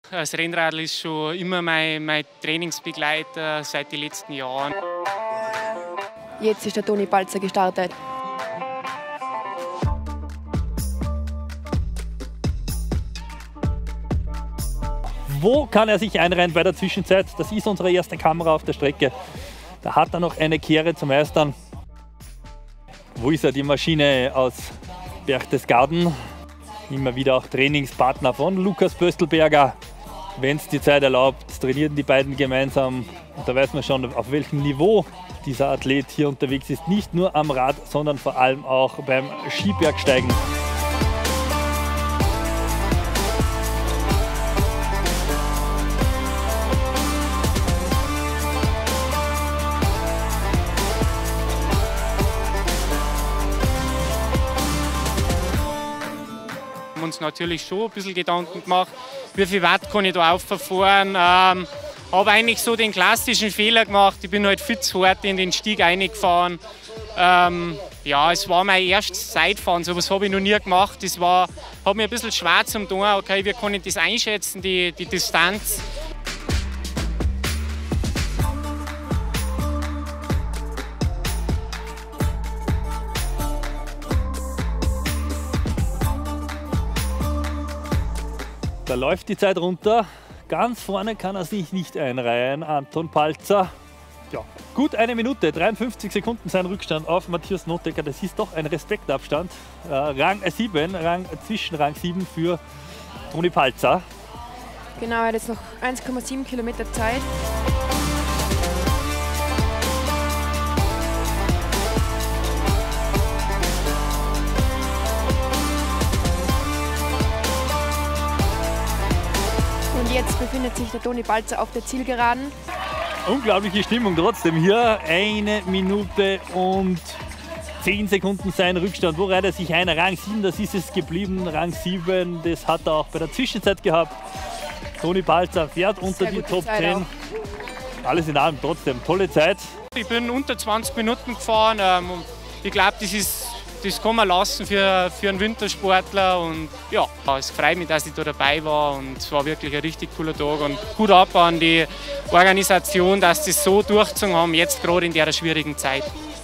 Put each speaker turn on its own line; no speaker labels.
Das Rennradl ist schon immer mein Trainingsbegleiter seit den letzten Jahren.
Jetzt ist der Toni Balzer gestartet.
Wo kann er sich einreihen bei der Zwischenzeit? Das ist unsere erste Kamera auf der Strecke. Da hat er noch eine Kehre zu meistern. Wo ist er, die Maschine aus Berchtesgaden? Immer wieder auch Trainingspartner von Lukas Pöstlberger. Wenn es die Zeit erlaubt, trainieren die beiden gemeinsam. Und da weiß man schon, auf welchem Niveau dieser Athlet hier unterwegs ist. Nicht nur am Rad, sondern vor allem auch beim Skibergsteigen.
Wir haben uns natürlich schon ein bisschen Gedanken gemacht, wie viel Watt kann ich da auffahren. Habe eigentlich so den klassischen Fehler gemacht. Ich bin halt viel zu hart in den Stieg reingefahren. Ja, es war mein erstes Zeitfahren, so etwas habe ich noch nie gemacht. Das hat mir ein bisschen schwer zum tun. Okay, wie kann ich das einschätzen, die Distanz?
Da läuft die Zeit runter. Ganz vorne kann er sich nicht einreihen, Anton Balzer. Ja, gut eine Minute, 53 Sekunden sein Rückstand auf Matthias Notecker. Das ist doch ein Respektabstand. Rang 7, zwischen Rang 7 für Toni Balzer.
Genau, er hat jetzt noch 1,7 Kilometer Zeit. Und jetzt befindet sich der Toni Balzer auf der Zielgeraden.
Unglaubliche Stimmung trotzdem hier. 1 Minute und 10 Sekunden sein Rückstand. Wo reiht er sich ein? Rang 7, das ist es geblieben. Rang 7, das hat er auch bei der Zwischenzeit gehabt. Toni Balzer fährt unter die Top 10. Alles in allem trotzdem tolle Zeit.
Ich bin unter 20 Minuten gefahren. Ich glaube, das kann man lassen für einen Wintersportler. Und ja, es freut mich, dass ich da dabei war. Und es war wirklich ein richtig cooler Tag. Und Hut ab an die Organisation, dass sie das so durchgezogen haben, jetzt gerade in der schwierigen Zeit.